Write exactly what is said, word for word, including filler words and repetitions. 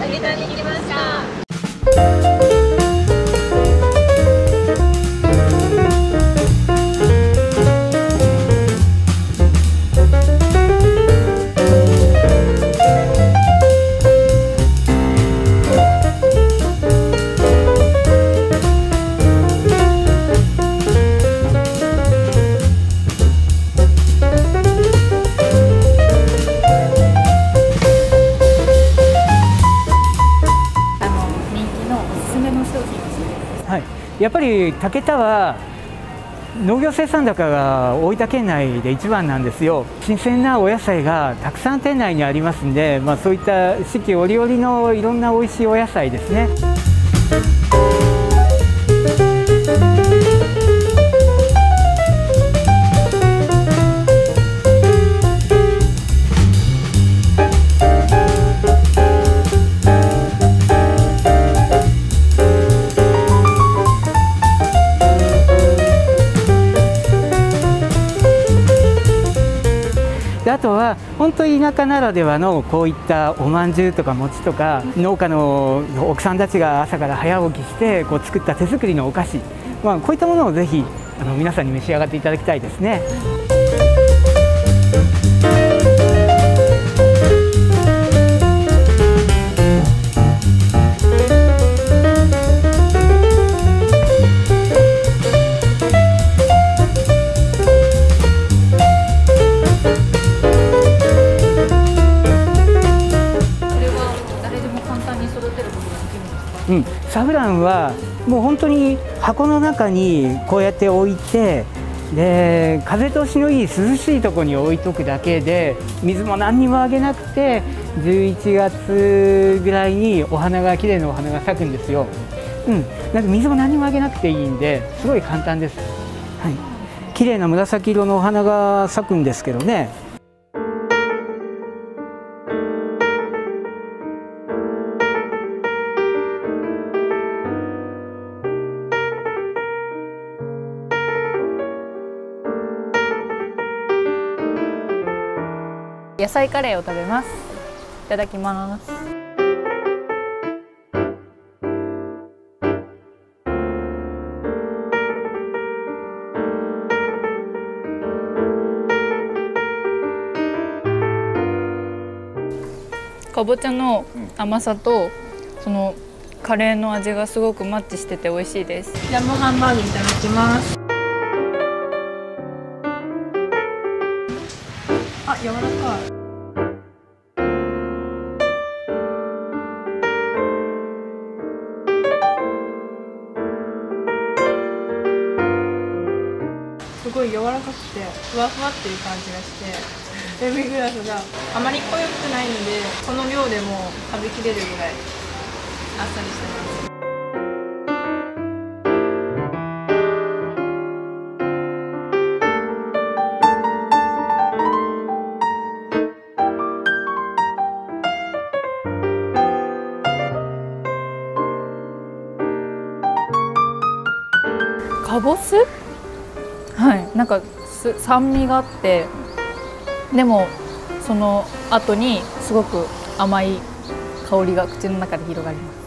揚げたに切りました。 はい、やっぱり竹田は農業生産高が大分県内で一番なんですよ。新鮮なお野菜がたくさん店内にありますんで、まあ、そういった四季折々のいろんな美味しいお野菜ですね。あとは本当に田舎ならではのこういったおまんじゅうとか餅とか、農家の奥さんたちが朝から早起きしてこう作った手作りのお菓子、まあ、こういったものをぜひあの皆さんに召し上がっていただきたいですね。うん、サフランはもう本当に箱の中にこうやって置いて、で風通しのいい涼しいところに置いとくだけで、水も何にもあげなくてじゅういちがつぐらいにお花が綺麗なお花が咲くんですよ。うん、なんか水も何もあげなくていいんですごい簡単です。はい、綺麗な紫色のお花が咲くんですけどね。 野菜カレーを食べます。いただきます。かぼちゃの甘さとそのカレーの味がすごくマッチしてて美味しいです。 ジャムハンバーグいただきます。あ、柔らかい。すごい柔らかくてふわふわっていう感じがして、デミグラスがあまり濃くないので、この量でも食べきれるぐらいあっさりしてます。 かぼす、はい、なんか酸味があって、でもその後にすごく甘い香りが口の中で広がります。